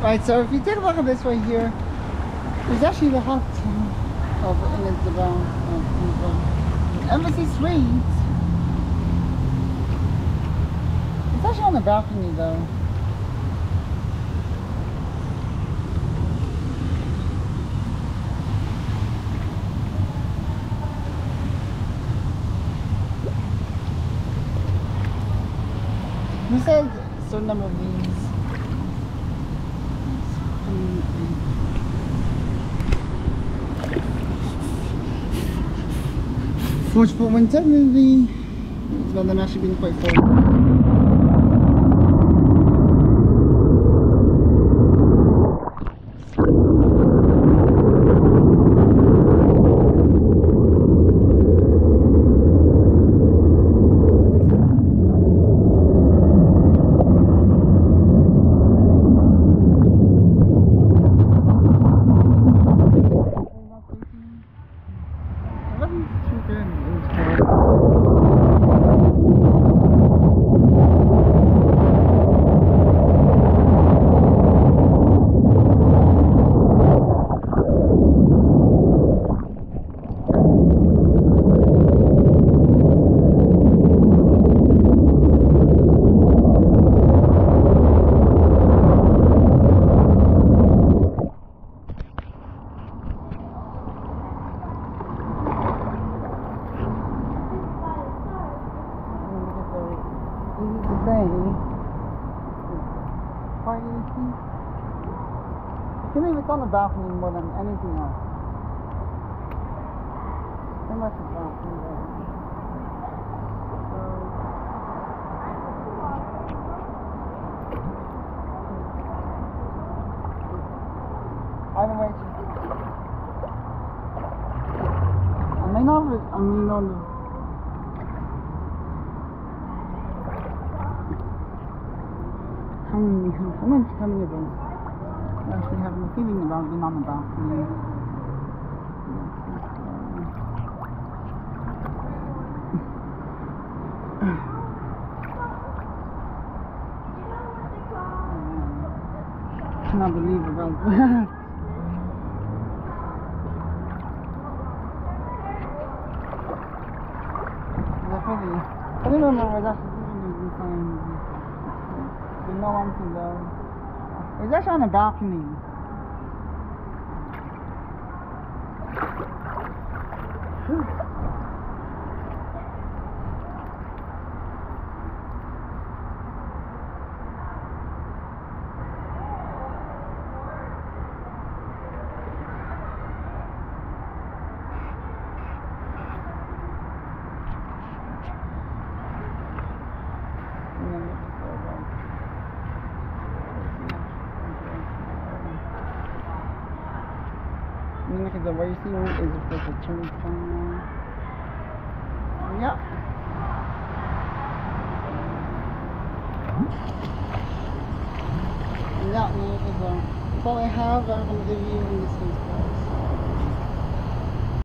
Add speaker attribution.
Speaker 1: Right, so if you take a look at this right here, there's actually the hot tub in the Embassy Suites. It's actually on the balcony though. Who said a certain number of these? Which, but when technically, it's about them actually being quite full. I believe it's on the balcony more than anything else. Pretty much the balcony there. Either way, I may not how many of those? I actually have a feeling about being on the balcony. I cannot believe about that. I don't remember that's the same. You know one thing though. It's actually on the balcony. Look at the racing is just a turn time. Yep. And that is that's all I have. I'm going to give you in this case.